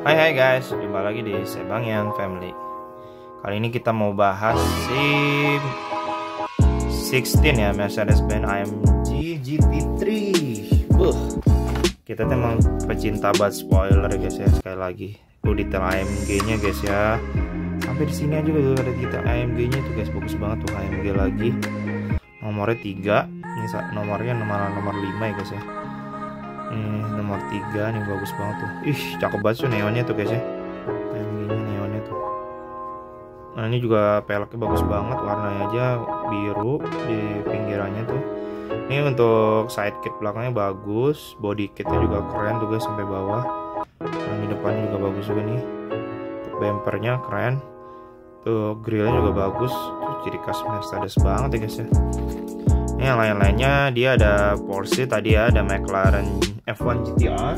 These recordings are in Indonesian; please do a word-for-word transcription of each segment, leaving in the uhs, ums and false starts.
Hai hai guys, jumpa lagi di Sebangyan Family. Kali ini kita mau bahas SIM enam belas ya, Mercedes-Benz A M G G T tiga. Buh. Kita tuh emang pecinta banget spoiler ya guys ya, sekali lagi. Tuh detail A M G-nya guys ya. Sampai di sini aja udah ada detail A M G-nya tuh guys, bagus banget tuh A M G lagi. Nomornya tiga. Ini nomornya nomor nomor lima ya guys ya. Ini nomor tiga nih, bagus banget tuh. Ih, cakep banget tuh neonnya tuh guys ya. A M G-nya neonnya tuh. Nah, ini juga peleknya bagus banget, warnanya aja biru di pinggirannya tuh. Ini untuk side kit belakangnya bagus, body kitnya juga keren tuh guys sampai bawah. Nah, di depannya juga bagus juga nih. Bumpernya keren. Tuh grillnya juga bagus. Tuh, ciri khas Mercedes banget ya guys ya. Ini yang lain-lainnya dia ada Porsche tadi ya, ada McLaren F satu G T R.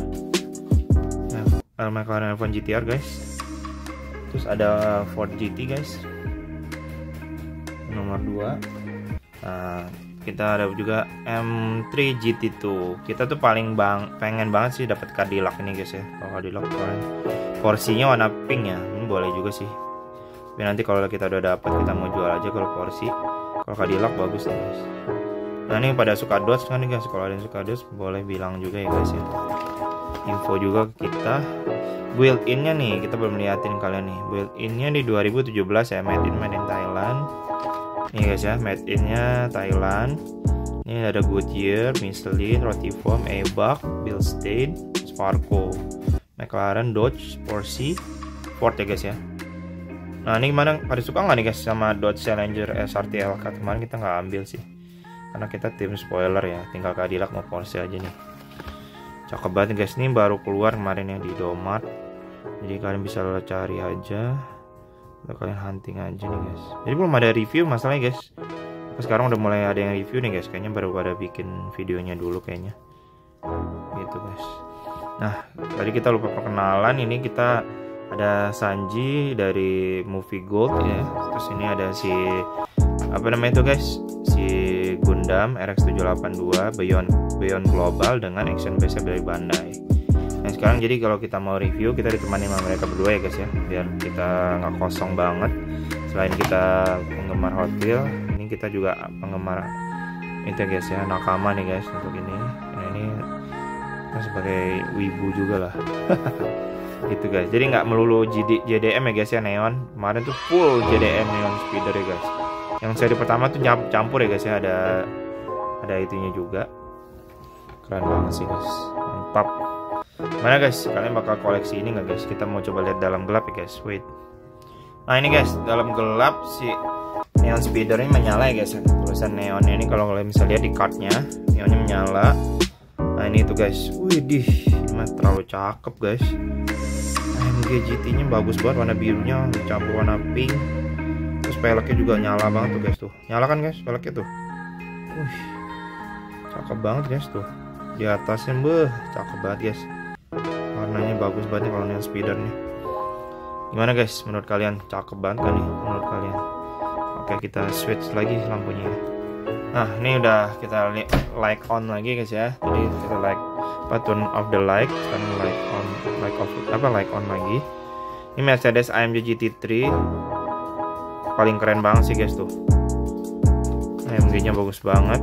Nah, McLaren F satu G T R guys. Terus ada Ford G T guys. Nomor dua. Nah, kita ada juga M tiga G T dua. Kita tuh paling bang pengen banget sih dapat Cadillac ini guys ya. Kalau Cadillac keren. Porsinya warna pink ya. Ini boleh juga sih. Tapi nanti kalau kita udah dapat kita mau jual aja kalau Porsche. Kalau Cadillac bagus nih guys. Nah, ini pada suka Dodge kan nih guys. Kalau ada yang suka Dodge boleh bilang juga ya guys ya. Info juga kita build innya nih, kita belum liatin kalian nih. Build innya di dua ribu tujuh belas ya, made in made in Thailand. Nih guys ya, made innya Thailand. Ini ada Goodyear, Michelin, Rotiform, Ebak, Bilstein, Sparco, McLaren, Dodge, Porsche, Ford ya guys ya. Nah, ini gimana? Pada suka nggak nih guys sama Dodge Challenger S R T L K? Kemarin kita nggak ambil sih, karena kita tim spoiler ya, tinggal Cadillac mau Porsche aja nih. Cakep banget guys, ini baru keluar kemarin ya di Domart. Jadi kalian bisa cari aja, atau kalian hunting aja nih guys. Jadi belum ada review masalahnya guys. Sekarang udah mulai ada yang review nih guys. Kayaknya baru pada bikin videonya dulu kayaknya. Gitu guys. Nah, tadi kita lupa perkenalan. Ini kita ada Sanji dari Movie Gold ya. Terus ini ada si apa namanya itu guys, si Gundam R X tujuh delapan dua Beyond Beyond Global dengan action base dari Bandai. Nah, sekarang jadi kalau kita mau review kita ditemani sama mereka berdua ya guys ya, biar kita nggak kosong banget. Selain kita penggemar Hot Wheels, ini kita juga penggemar itu guys ya, nakama nih guys untuk ini. Nah, ini kita sebagai wibu juga lah. Gitu guys. Jadi nggak melulu J D M ya guys ya, neon. Kemarin tuh full J D M neon speeder ya guys. Yang seri pertama tuh campur ya guys ya, ada ada itunya juga. Keren banget sih guys, mantap. Mana guys, kalian bakal koleksi ini nggak guys? Kita mau coba lihat dalam gelap ya guys. Wait. Nah, ini guys, dalam gelap si neon speeder ini menyala ya guys. Tulisan neonnya ini kalau kalian bisa lihat di cardnya, neonnya menyala. Nah, ini tuh guys. Widih, ini mah terlalu cakep guys. A M G G T-nya bagus banget, warna birunya dicampur warna pink. Terus peleknya juga nyala banget tuh guys tuh. Nyala kan guys peleknya tuh. Wih, cakep banget guys tuh. Di atasnya beuh, cakep banget guys. Warnanya bagus banget nih kalau neon speeder nih. Gimana guys menurut kalian? Cakep banget kan nih menurut kalian? Oke, kita switch lagi lampunya. Nah, ini udah kita like on lagi guys ya. Jadi kita like button of the light, sekarang like on, like off, apa like on lagi. Ini Mercedes A M G G T tiga. Paling keren banget sih guys tuh. A M G-nya bagus banget.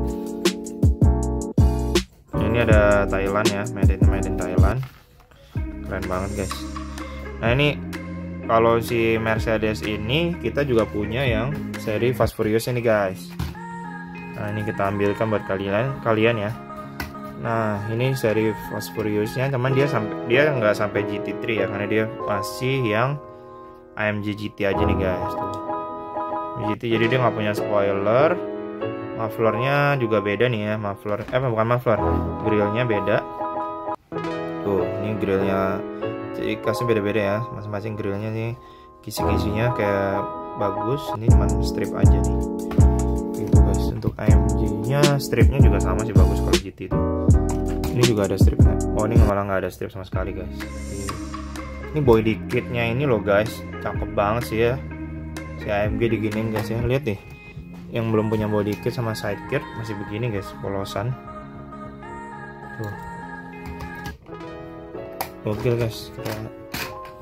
Ini ada Thailand ya, made in made in Thailand. Keren banget guys. Nah, ini kalau si Mercedes ini kita juga punya yang seri Fast Furious ini guys. Nah, ini kita ambilkan buat kalian kalian ya. Nah, ini seri Fast Furious-nya, cuman dia sampai dia nggak sampai G T tiga ya, karena dia masih yang A M G G T aja nih guys tuh. G T, jadi dia nggak punya spoiler. Mufflernya juga beda nih ya, muffler eh bukan muffler, grillnya beda. Tuh, ini grillnya ciri khasnya beda-beda ya, masing-masing grillnya nih kisi-kisinya kayak bagus. Ini cuma strip aja nih. Gitu guys. Untuk A M G-nya stripnya juga sama sih, bagus kalau G T itu. Ini juga ada stripnya. Oh, ini malah nggak ada strip sama sekali guys. Ini body kitnya ini loh guys, cakep banget sih ya. Si A M G diginiin guys ya, lihat nih. Yang belum punya body kit sama side kit masih begini guys, polosan. Tuh. Gokil guys. Kita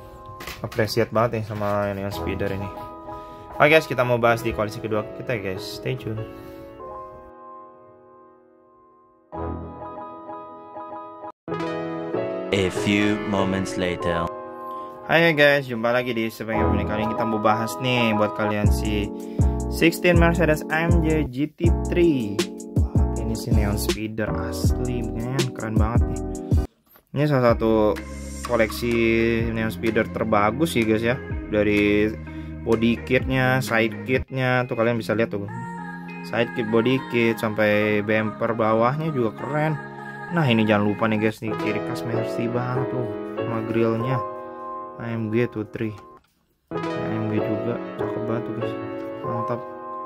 appreciate banget nih sama Neon Speeder ini. Oke guys, kita mau bahas di koalisi kedua kita guys, stay tune. A few moments later. Hai guys, jumpa lagi di Sepengen Pemilik. Kali ini kita mau bahas nih buat kalian si enam belas Mercedes A M G G T tiga. Wah, ini si Neon Speeder asli, men, keren banget nih. Ini salah satu koleksi Neon Speeder terbagus sih guys ya. Dari body kitnya, side kitnya tuh kalian bisa lihat tuh. Side kit, body kit sampai bumper bawahnya juga keren. Nah ini jangan lupa nih guys, nih ciri khas Mercy banget tuh sama grillnya A M G tuh tiga. A M G juga cakep banget tuh guys, mantap.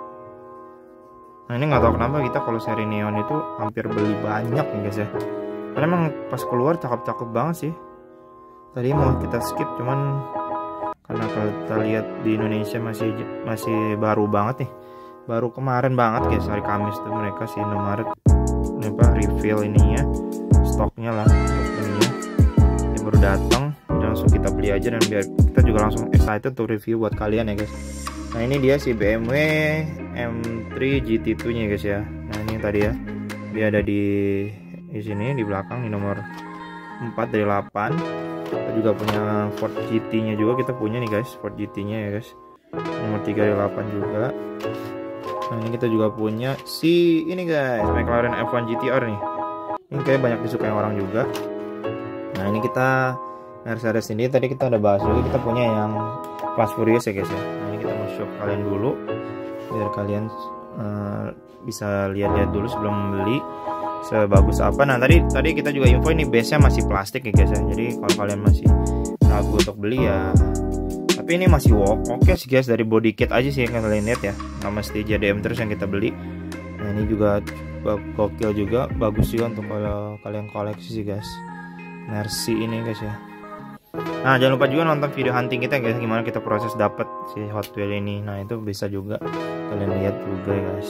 Nah ini nggak tahu kenapa kita kalau seri Neon itu hampir beli banyak nih guys ya, karena emang pas keluar cakep-cakep banget sih. Tadi mau kita skip cuman karena kalau kita lihat di Indonesia masih masih baru banget nih, baru kemarin banget guys, hari Kamis tuh mereka sih Indomaret apa reveal ininya, stoknya lah, stok ininya ini baru datang, jadi langsung kita beli aja dan biar kita juga langsung excited untuk review buat kalian ya guys. Nah ini dia si B M W M tiga G T dua nya guys ya. Nah ini tadi ya, dia ada di di sini di belakang, di nomor empat dari delapan. Kita juga punya Ford G T nya juga, kita punya nih guys Ford G T nya ya guys, nomor tiga dari delapan juga. Nah ini kita juga punya si ini guys, McLaren F satu G T R nih. Ini kayak banyak disukai orang juga. Nah ini kita Mercedes ini tadi kita udah bahas juga, kita punya yang Fast Furious ya guys ya. Nah ini kita mau show kalian dulu biar kalian uh, bisa lihat-lihat dulu sebelum membeli sebagus apa. Nah tadi tadi kita juga info ini base nya masih plastik ya guys ya. Jadi kalau kalian masih ragu untuk beli ya, tapi ini masih oke okay sih guys, dari body kit aja sih yang kalian lihat ya, nggak mesti J D M terus yang kita beli. Nah ini juga gokil juga, bagus juga untuk kalau kalian koleksi sih guys, Mercy ini guys ya. Nah jangan lupa juga nonton video hunting kita guys, gimana kita proses dapat si Hot Wheel ini. Nah itu bisa juga kalian lihat juga guys.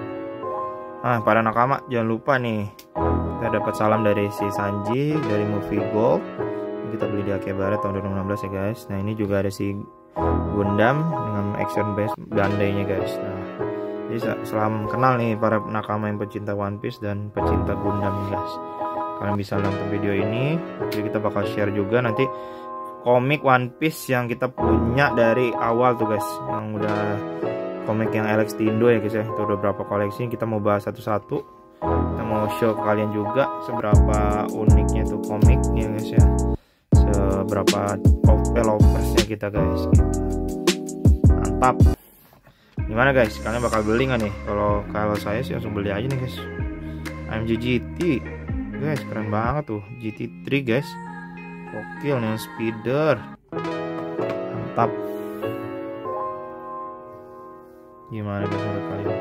Nah para nakama jangan lupa nih, kita dapat salam dari si Sanji dari Movie Gold, kita beli di Akihabara tahun dua ribu enam belas ya guys. Nah ini juga ada si Gundam dengan action base Bandai-nya guys. Nah jadi salam kenal nih para nakama yang pecinta One Piece dan pecinta Gundam nih guys. Kalian bisa nonton video ini, jadi kita bakal share juga nanti komik One Piece yang kita punya dari awal tuh guys, yang udah komik yang Alex Tindo ya guys ya. Itu udah berapa koleksi, kita mau bahas satu-satu, kita mau show ke kalian juga seberapa uniknya tuh komiknya guys ya, seberapa loversnya kita guys gitu. Mantap. Gimana guys, kalian bakal beli nggak nih? Kalau kalau saya sih langsung beli aja nih guys. A M G G T guys, keren banget tuh G T tiga guys, gokil nih Speeder, mantap. Gimana guys menurut kalian?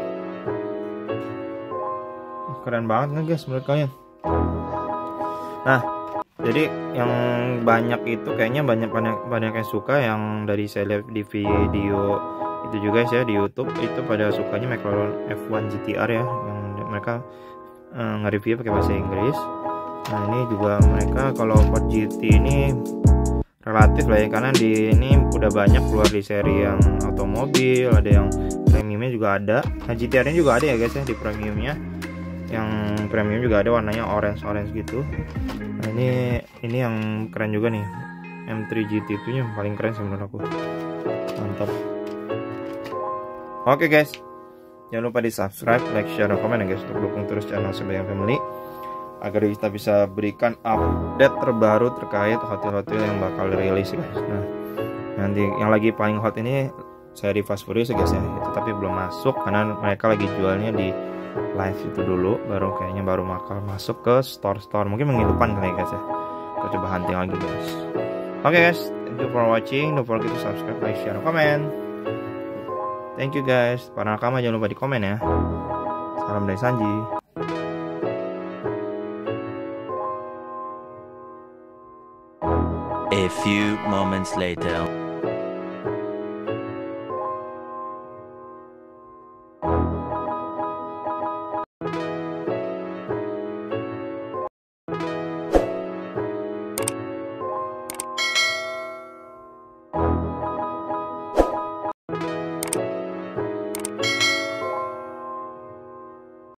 Keren banget nggak guys menurut kalian? Nah jadi yang banyak itu kayaknya banyak banyak banyak yang suka, yang dari saya lihat di video itu juga sih ya di YouTube, itu pada sukanya McLaren F satu G T R ya, yang mereka uh, nge-review pakai bahasa Inggris. Nah ini juga mereka kalau Ford G T ini relatif lah ya, karena di ini udah banyak keluar di seri yang otomobil, ada yang premiumnya juga ada. Nah G T R nya juga ada ya guys ya, di premiumnya, yang premium juga ada warnanya orange orange gitu. Nah ini ini yang keren juga nih, M tiga G T dua nya paling keren sih menurut aku, mantap. Oke guys, jangan lupa di subscribe, like, share, dan komen ya guys, untuk dukung terus channel Sebayang Family agar kita bisa berikan update terbaru terkait hotel-hotel yang bakal rilis guys. Nah nanti yang lagi paling hot ini seri Fast Furious ya guys ya, itu tapi belum masuk karena mereka lagi jualnya di live itu dulu, baru kayaknya baru bakal masuk ke store-store, mungkin minggu depan kali ya guys ya. Kita coba hunting lagi guys. Oke guys, thank you for watching, don't forget to subscribe, like, share, comment. Thank you guys. Para nakama jangan lupa di komen ya. Salam dari Sanji. A few moments later.